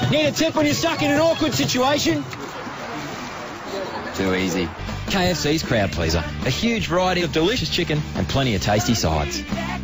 Need a tip when you're stuck in an awkward situation? Too easy. KFC's Crowd Pleaser. A huge variety of delicious chicken and plenty of tasty sides.